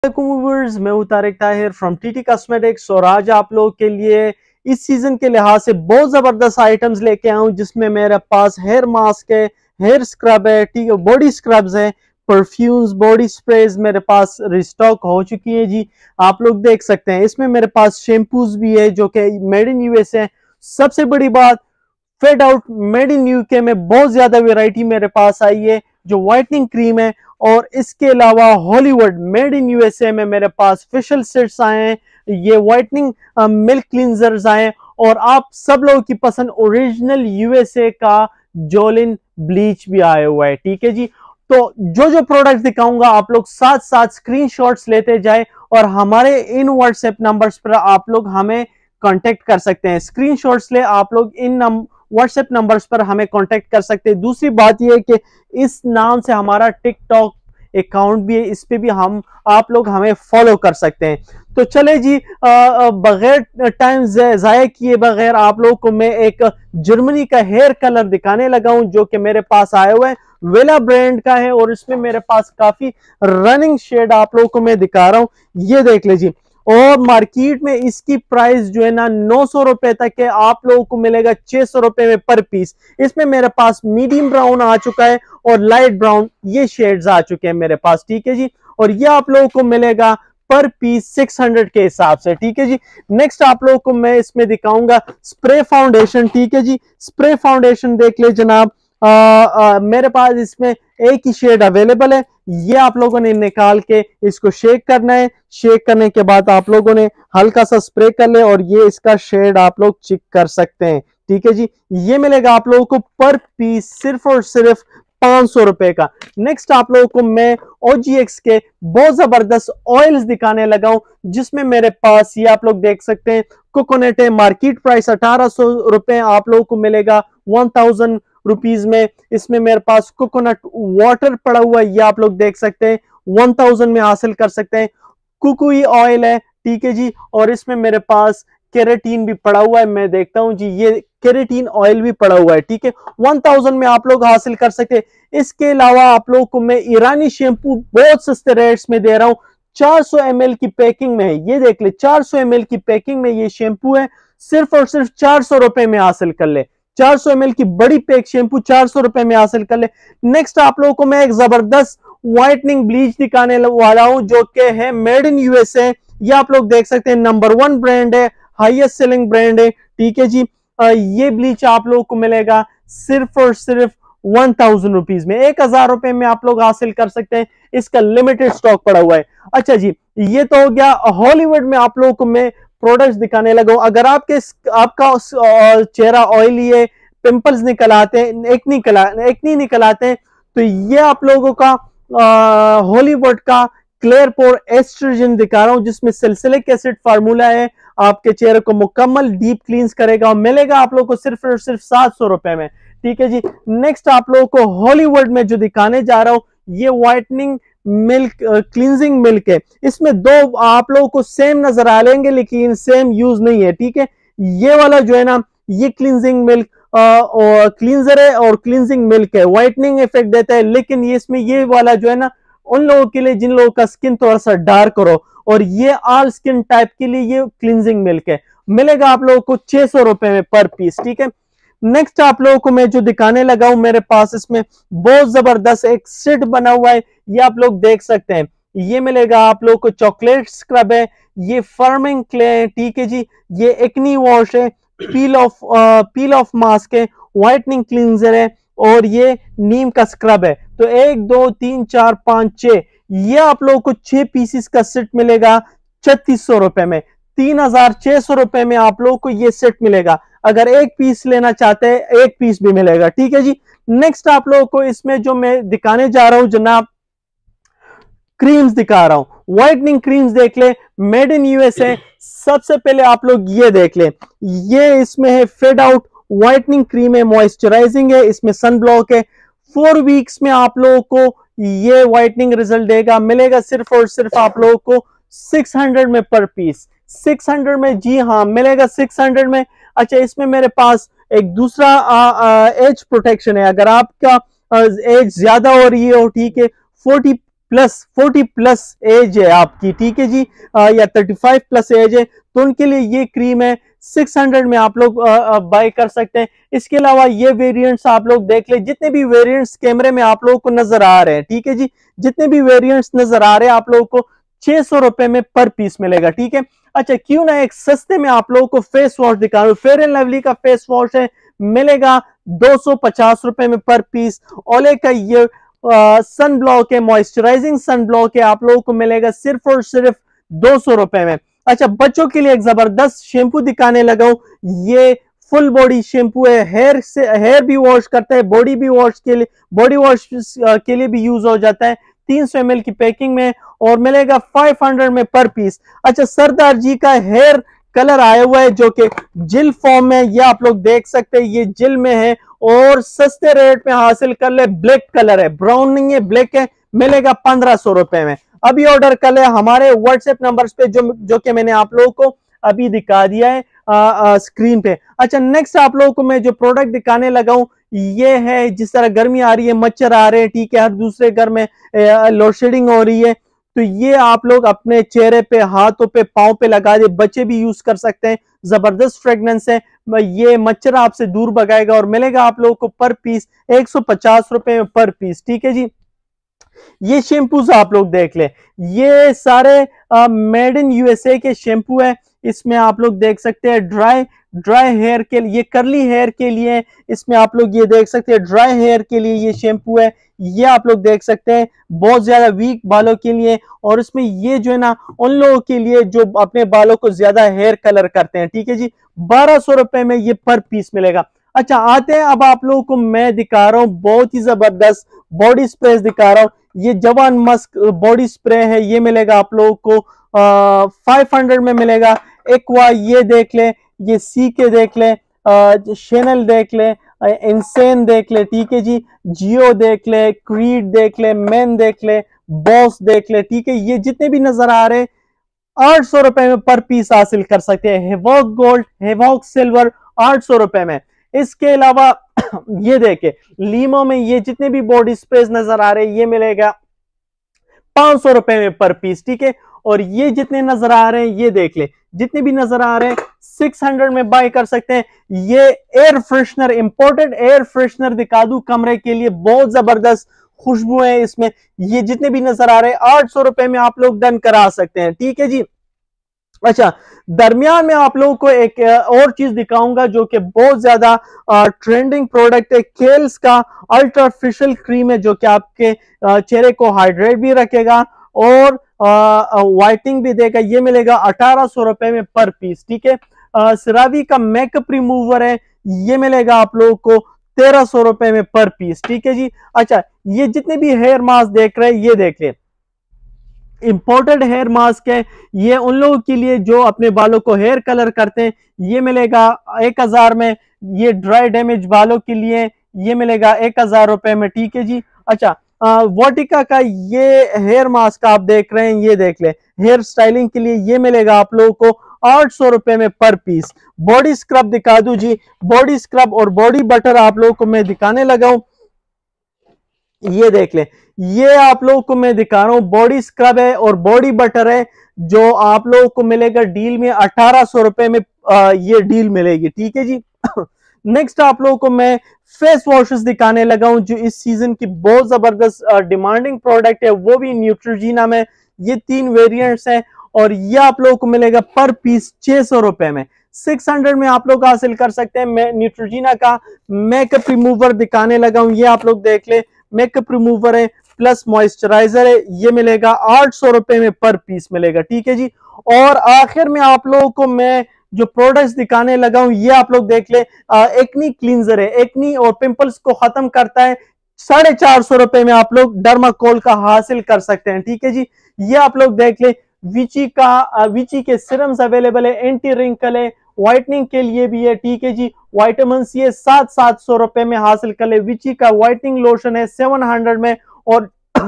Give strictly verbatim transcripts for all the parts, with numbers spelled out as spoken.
Viewers, मैं हूं Tariq Tahir from TT cosmetics और आज आप लोगों के लिए इस सीजन के लिहाज से बहुत जबरदस्त आइटम्स लेके आया हूं, जिसमें मेरे पास हेयर मास्क है, हेयर स्क्रब है, ठीक है, बॉडी स्क्रब्स है, परफ्यूम्स, बॉडी स्प्रेज मेरे पास रिस्टॉक हो चुकी है जी। आप लोग देख सकते हैं इसमें मेरे पास शैम्पूज भी है जो कि मेड इन यूएस है। सबसे बड़ी बात, fade out made in UK में बहुत ज्यादा वेराइटी मेरे पास आई है जो व्हाइटनिंग क्रीम है। और इसके अलावा हॉलीवुड मेड इन यूएसए में मेरे पास फेशियल सेट्स आए हैं, ये व्हाइटनिंग मिल्क क्लींजर्स आए हैं और आप सब लोगों की पसंद ओरिजिनल यूएसए का जोलिन ब्लीच भी आया हुआ है। ठीक है जी, तो जो जो प्रोडक्ट्स दिखाऊंगा आप लोग साथ साथ स्क्रीनशॉट्स लेते जाए और हमारे इन व्हाट्सएप नंबर्स पर आप लोग हमें कांटेक्ट कर सकते हैं। स्क्रीनशॉट्स ले आप लोग इन व्हाट्सएप नंबर्स पर हमें कांटेक्ट कर सकते हैं। दूसरी बात यह है कि इस नाम से हमारा टिकटॉक अकाउंट भी है, इस पे भी हम आप लोग हमें फॉलो कर सकते हैं। तो चले जी, बगैर टाइम जाया किए बगैर आप लोगों को मैं एक जर्मनी का हेयर कलर दिखाने लगा हूं जो कि मेरे पास आया हुआ है, वेला ब्रांड का है और इसमें मेरे पास काफी रनिंग शेड आप लोगों को मैं दिखा रहा हूं। ये देख लीजिए, और मार्केट में इसकी प्राइस जो है ना नौ सौ रुपए तक है, आप लोगों को मिलेगा छह सौ रुपए में पर पीस। इसमें मेरे पास मीडियम ब्राउन आ चुका है और लाइट ब्राउन, ये शेड्स आ चुके हैं मेरे पास। ठीक है जी, और ये आप लोगों को मिलेगा पर पीस छह सौ के हिसाब से। ठीक है जी, नेक्स्ट आप लोगों को मैं इसमें दिखाऊंगा स्प्रे फाउंडेशन। ठीक है जी, स्प्रे फाउंडेशन देख ले जनाब, आ, आ, मेरे पास इसमें एक ही शेड अवेलेबल है। ये आप लोगों ने निकाल के इसको शेक करना है, शेक करने के बाद आप लोगों ने हल्का सा स्प्रे कर ले और ये इसका शेड आप लोग चेक कर सकते हैं। ठीक है जी, ये मिलेगा आप लोगों को पर पीस सिर्फ और सिर्फ पांच सौ रुपए का। नेक्स्ट आप लोगों को मैं ओजीएक्स के बहुत जबरदस्त ऑयल्स दिखाने लगा हूं, जिसमें मेरे पास ये आप लोग देख सकते हैं कोकोनट है, मार्केट प्राइस अठारह सौ रुपए, आप लोगों को मिलेगा वन थाउजेंड रुपीज में। इसमें मेरे पास कोकोनट वाटर पड़ा हुआ है, ये आप लोग देख सकते हैं वन थाउजेंड में हासिल कर सकते हैं। कुकुई ऑयल है, ठीक है जी, और इसमें मेरे पास केराटीन भी पड़ा हुआ है, मैं देखता हूं जी, ये केराटीन ऑयल भी पड़ा हुआ है। ठीक है, वन थाउजेंड में आप लोग हासिल कर सकते हैं। इसके अलावा आप लोगों को मैं ईरानी शैम्पू बहुत सस्ते रेट्स में दे रहा हूं, चार सौ एम एल की पैकिंग में है, ये देख ले, चार सौ एम एल की पैकिंग में ये शैम्पू है, सिर्फ और सिर्फ चार सौ रुपए में हासिल कर ले। चार सौ एम एल की बड़ी पैक शैम्पू चार सौ रुपए में हासिल कर ले। नेक्स्ट आप लोगों को मैं एक जबरदस्त व्हाइटनिंग ब्लीच दिखाने वाला हूं जो कि है मेड इन यूएसए। ये आप लोग देख सकते हैं नंबर वन ब्रांड है, हाईएस्ट सेलिंग ब्रांड है। ठीक है जी, आ, ये ब्लीच आप लोगों को मिलेगा सिर्फ और सिर्फ वन थाउजेंड रुपीज में, एक हजार रुपए में आप लोग हासिल कर सकते हैं। इसका लिमिटेड स्टॉक पड़ा हुआ है। अच्छा जी, ये तो हो गया हॉलीवुड में आप लोगों को मैं प्रोडक्ट्स दिखाने लगा हूं। अगर आपके आपका चेहरा ऑयली है, पिंपल्स निकल आते हैं, एक्नी निकला एक्नी निकल आते हैं, तो ये आप लोगों का हॉलीवुड का क्लियर पोर एस्ट्रोजन दिखा रहा हूं, जिसमें सल्सिलिक एसिड फार्मूला है, आपके चेहरे को मुकम्मल डीप क्लींस करेगा और मिलेगा आप लोगों को सिर्फ और सिर्फ सात सौ रुपए में। ठीक है जी, नेक्स्ट आप लोगों को हॉलीवुड में जो दिखाने जा रहा हूं, ये व्हाइटनिंग मिल्क क्लींजिंग मिल्क है। इसमें दो आप लोगों को सेम नजर आ लेंगे लेकिन सेम यूज नहीं है। ठीक है, ये वाला जो है ना, ये क्लींजिंग मिल्क और क्लींजर है और क्लींजिंग मिल्क है, व्हाइटनिंग इफेक्ट देता है, लेकिन ये इसमें ये वाला जो है ना उन लोगों के लिए जिन लोगों का स्किन थोड़ा सा डार्क हो, और ये ऑल स्किन टाइप के लिए ये क्लींजिंग मिल्क है, मिलेगा आप लोगों को छह सौ रुपए में पर पीस। ठीक है, नेक्स्ट आप लोगों को मैं जो दिखाने लगा हूं, मेरे पास इसमें बहुत जबरदस्त एक सेट बना हुआ है, ये आप लोग देख सकते हैं। ये मिलेगा आप लोगों को चॉकलेट स्क्रब है, ये फर्मिंग क्ले है, ठीक है जी, ये एक्नी वॉश है, peel off peel off mask है, व्हाइटनिंग क्लींजर है और ये नीम का स्क्रब है। तो एक दो तीन चार पांच छह, ये आप लोगों को छह पीसेस का सेट मिलेगा छत्तीस सौ रुपए में, तीन हजार छह सौ रुपए में आप लोगों को ये सेट मिलेगा। अगर एक पीस लेना चाहते हैं एक पीस भी मिलेगा। ठीक है जी, नेक्स्ट आप लोगों को इसमें जो मैं दिखाने जा रहा हूं जनाब, क्रीम्स दिखा रहा हूं, व्हाइटनिंग क्रीम्स देख ले, मेड इन यूएसए। सबसे पहले आप लोग ये देख ले, ये इसमें है फेड आउट व्हाइटनिंग क्रीम है, मॉइस्चराइजिंग है, इसमें सन ब्लॉक है। फोर वीक्स में आप लोगों को ये व्हाइटनिंग रिजल्ट देगा, मिलेगा सिर्फ और सिर्फ आप लोगों को सिक्स हंड्रेड में पर पीस, सिक्स हंड्रेड में, जी हाँ मिलेगा सिक्स हंड्रेड में। अच्छा, इसमें मेरे पास एक दूसरा एज प्रोटेक्शन है, अगर आपका एज ज्यादा हो रही हो, ठीक है, forty plus forty plus age है आपकी, ठीक है जी, आ, या थर्टी फाइव प्लस एज है, तो उनके लिए ये क्रीम है सिक्स हंड्रेड में आप लोग बाय कर सकते हैं। इसके अलावा ये वेरिएंट्स आप लोग देख ले, जितने भी वेरिएंट्स कैमरे में आप लोगों को नजर आ रहे हैं, ठीक है जी, जितने भी वेरिएंट्स नजर आ रहे हैं आप लोगों को छह सौ रुपए में पर पीस मिलेगा, ठीक है। अच्छा, क्यों ना एक सस्ते में आप लोगों को फेस वॉश दिखा रहा हूं। फेयर एंड लवली का फेस वॉश है, मिलेगा दो सौ पचास रुपए में पर पीस। ओले का ये सन ब्लॉक है, मॉइस्चराइजिंग सन ब्लॉक है, आप लोगों को मिलेगा सिर्फ और सिर्फ दो सौ रुपए में। अच्छा, बच्चों के लिए एक जबरदस्त शैम्पू दिखाने लगा हूं। ये फुल बॉडी शैम्पू है, हेयर से हेयर भी वॉश करता है, बॉडी भी वॉश के लिए बॉडी वॉश के लिए भी यूज हो जाता है। तीन सौ एम एल की पैकिंग में और मिलेगा पाँच सौ में पर पीस। अच्छा, सरदार जी का हेयर कलर आया हुआ है जो कि जिल फॉर्म में, ये आप लोग देख सकते हैं, ये जिल में है और सस्ते रेट में हासिल कर ले। ब्लैक कलर है, ब्राउन नहीं है, ब्लैक है, मिलेगा पंद्रह सौ रुपए में। अभी ऑर्डर कर ले हमारे व्हाट्सएप नंबर्स पे जो जो कि मैंने आप लोगों को अभी दिखा दिया है आ, आ, स्क्रीन पे। अच्छा, नेक्स्ट आप लोगों को मैं जो प्रोडक्ट दिखाने लगा हूं ये है, जिस तरह गर्मी आ रही है, मच्छर आ रहे हैं, ठीक है, हर दूसरे घर में लोड शेडिंग हो रही है, तो ये आप लोग अपने चेहरे पे, हाथों पे, पांव पे लगा दे, बच्चे भी यूज कर सकते हैं। जबरदस्त फ्रेग्रेंस है, ये मच्छर आपसे दूर भगाएगा और मिलेगा आप लोगों को पर पीस एक सौ पचास रुपए में पर पीस, ठीक है जी। ये शैम्पूज आप लोग देख ले, ये सारे मेड इन यूएसए के शैम्पू है। इसमें आप लोग देख सकते हैं ड्राई ड्राई हेयर के लिए, करली हेयर के लिए, इसमें आप लोग ये देख सकते हैं ड्राई हेयर के लिए ये शैम्पू है। ये आप लोग देख सकते हैं बहुत ज्यादा वीक बालों के लिए, और इसमें ये जो है ना उन लोगों के लिए जो अपने बालों को ज्यादा हेयर कलर करते हैं, ठीक है जी। बारह सौ रुपए में ये पर पीस मिलेगा। अच्छा, आते हैं अब आप लोगों को मैं दिखा रहा हूं बहुत ही जबरदस्त बॉडी स्प्रे दिखा रहा हूं। ये जवान मस्क बॉडी स्प्रे है, ये मिलेगा आप लोगों को फाइव हंड्रेड में मिलेगा। एक वाह ये देख ले, ये सी के देख ले, शेनल देख ले, इंसेन देख ले, ठीक है जी, जियो देख ले, क्रीड देख ले, मैन देख ले, बॉस देख ले, ठीक है। ये जितने भी नजर आ रहे आठ सौ रुपए में पर पीस हासिल कर सकते हैं। हेवॉक गोल्ड, हेवॉक सिल्वर आठ सौ रुपए में। इसके अलावा ये देखे लीमो में ये जितने भी बॉडी स्प्रे नजर आ रहे हैं ये मिलेगा पांच सौ रुपए में पर पीस, ठीक है। और ये जितने नजर आ रहे हैं ये देख ले, जितने भी नजर आ रहे हैं छह सौ में बाय कर सकते हैं। ये air freshener, imported air freshener दिखा दूं कमरे के लिए, बहुत जबरदस्त खुशबू है इसमें। ये जितने भी नजर आ रहे हैं आठ सौ रुपए में आप लोग डन करा सकते हैं, ठीक है जी। अच्छा, दरमियान में आप लोगों को एक और चीज दिखाऊंगा जो कि बहुत ज्यादा ट्रेंडिंग प्रोडक्ट है। केल्स का अल्ट्रा फेशियल क्रीम है जो कि आपके चेहरे को हाइड्रेट भी रखेगा और वाइटनिंग भी देगा। ये मिलेगा अठारह सौ रुपए में पर पीस, ठीक है। सिरावी का मेकअप रिमूवर है, ये मिलेगा आप लोगों को तेरह सौ रुपए में पर पीस, ठीक है जी। अच्छा, ये जितने भी हेयर मास्क देख रहे हैं ये देख ले, इंपोर्टेड हेयर मास्क है, ये उन लोगों के लिए जो अपने बालों को हेयर कलर करते हैं। ये मिलेगा एक हजार में। ये ड्राई डैमेज बालों के लिए ये मिलेगा एक हजार रुपए में, ठीक है जी। अच्छा, वोटिका का ये हेयर मास्क आप देख रहे हैं, ये देख ले, हेयर स्टाइलिंग के लिए ये मिलेगा आप लोगों को आठ सौ रुपए में पर पीस। बॉडी स्क्रब दिखा दूं जी, बॉडी स्क्रब और बॉडी बटर आप लोगों को मैं दिखाने लगा हूं। ये देख ले, ये आप लोगों को मैं दिखा रहा हूं, बॉडी स्क्रब है और बॉडी बटर है जो आप लोगों को मिलेगा डील में अठारह सौ रुपए में। आ, ये डील मिलेगी, ठीक है जी। नेक्स्ट आप लोगों को मैं फेस वॉशेस दिखाने लगा हूं जो इस सीजन की बहुत जबरदस्त डिमांडिंग प्रोडक्ट है, वो भी न्यूट्रोजीना में। ये तीन वेरिएंट्स हैं और ये आप लोगों को मिलेगा पर पीस छह सौ रुपए में। छह सौ में आप लोग हासिल कर सकते हैं। मैं न्यूट्रोजीना का मेकअप रिमूवर दिखाने लगा हूं, ये आप लोग देख ले, मेकअप रिमूवर है प्लस मॉइस्चराइजर है, ये मिलेगा आठ सौ रुपए में पर पीस मिलेगा, ठीक है जी। और आखिर में आप लोगों को मैं जो प्रोडक्ट्स दिखाने लगा हूं ये आप लोग देख ले, एक्नी क्लींजर है, एक्नी और पिंपल्स को खत्म करता है, साढ़े चार सौ रुपए में आप लोग डर्माकोल का हासिल कर सकते हैं, ठीक है जी। ये आप लोग देख ले, विची का विची के सिरम्स अवेलेबल है, एंटी रिंकल है, व्हाइटनिंग के लिए भी है, ठीक है जी। वाइटामिन सी है, सात सात सौ रुपए में हासिल कर ले। विची का व्हाइटनिंग लोशन है सेवन हंड्रेड में। और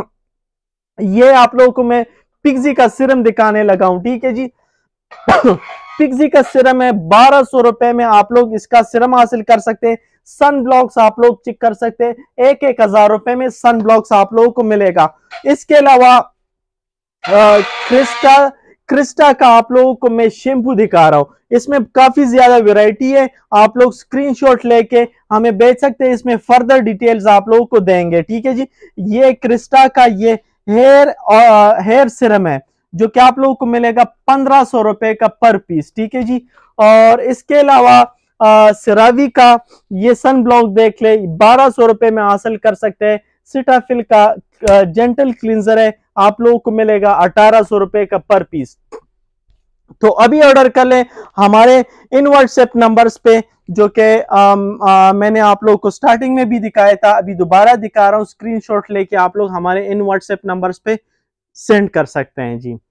ये आप लोगों को मैं पिक्सी का सिरम दिखाने लगा हूं, ठीक है जी। पिक्सी का सिरम है बारह सौ रुपए में आप लोग इसका सिरम हासिल कर सकते हैं। सन ब्लॉक्स आप लोग चेक कर सकते हैं, एक एक हजार रुपए में सन ब्लॉक्स आप लोगों को मिलेगा। इसके अलावा क्रिस्टा क्रिस्टा का आप लोगों को मैं शैम्पू दिखा रहा हूं, इसमें काफी ज्यादा वैरायटी है, आप लोग स्क्रीनशॉट लेके हमें भेज सकते हैं, इसमें फर्दर डिटेल्स आप लोगों को देंगे। ठीक है जी, ये क्रिस्टा का ये हेयर हेयर सिरम है जो कि आप लोगों को मिलेगा पंद्रह सौ रुपए का पर पीस। ठीक है जी, और इसके अलावा सिरावी का ये सन ब्लॉक देख ले, बारह सौ रुपए में हासिल कर सकते हैं। सिटाफिल का जेंटल क्लींजर है, आप लोगों को मिलेगा अठारह सौ रुपए का पर पीस। तो अभी ऑर्डर कर लें हमारे इन व्हाट्सएप नंबर्स पे, जो कि मैंने आप लोगों को स्टार्टिंग में भी दिखाया था, अभी दोबारा दिखा रहा हूं, स्क्रीनशॉट लेके आप लोग हमारे इन व्हाट्सएप नंबर्स पे सेंड कर सकते हैं जी।